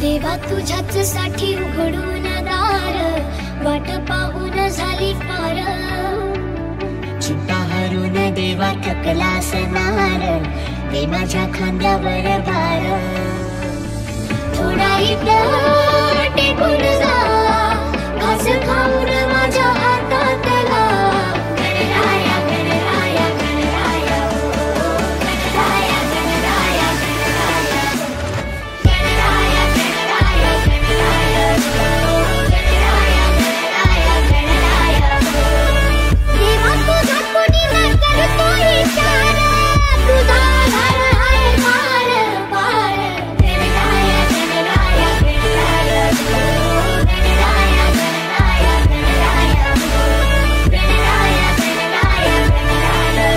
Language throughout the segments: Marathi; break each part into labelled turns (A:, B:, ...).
A: देवा तुझ्याच साठी उघडून दार, वाट पाहून झाली पार।
B: चिंता हरून देवा थकला असणार, दे माझ्या खांद्यावर भार।
A: थोडा इथं टेकून जा, घास खाऊन माझ्या हातातला। गणराया गणराया गणराया गणराया गणराया गणराया गणराया गणराया गणराया गणराया गणराया। देवा तुझा कोणी न करतो विचार, तुझा आधार आहे पार पार। गणराया गणराया गणराया गणराया गणराया गणराया गणराया गणराया गणराया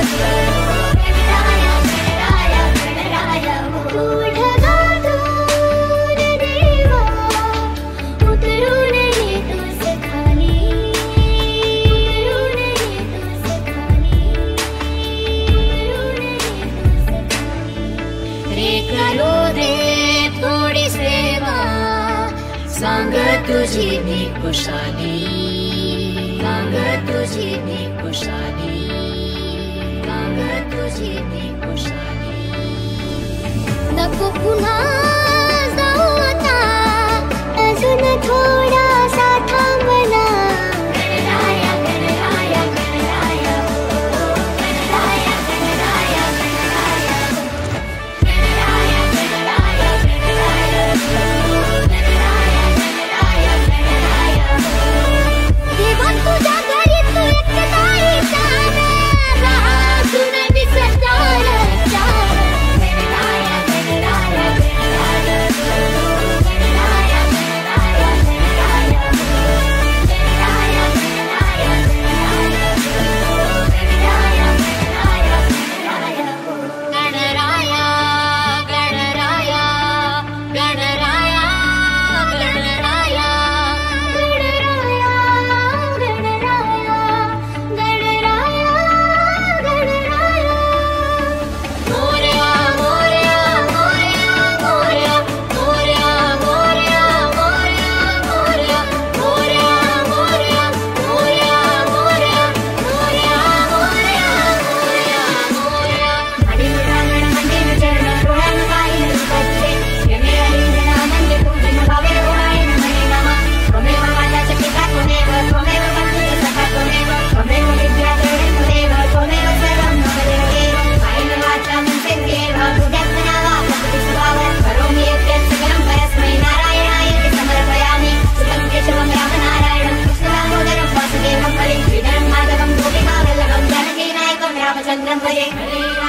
A: गणराया गणराया। ओढ गाठून देवा उतरून येतोस खाली, उतरून येतोस खाली, उतरून येतोस खाली।
B: रे करू दे थोडी सेवा, सांग तुझी मी कुशाली, सांग तुझी मी कुशाली, सांग तुझी मी कुशाली।
A: नको पुन्हा जाऊ आता, अजून थोडासा थांबला। गणराया गणराया गणराया गणराया गणराया गणराया गणराया गणराया गणराया गणराया गणराया गणराया। देवा तुझ्या घरी तू एकटा येताना, राहून विसरणार चार। गणराया गणराया गणराया गणराया गणराया गणराया गणराया गणराया गणराया गणराया गणराया।
B: गणराया गणराया गणराया गणराया मोरया मोरया मोरया मोरया मोरया मोरया मोरया मोरया मोरया मोरया मोरया मोरया मोरया मोरया मोरया।
A: रामचंद्रं भजे।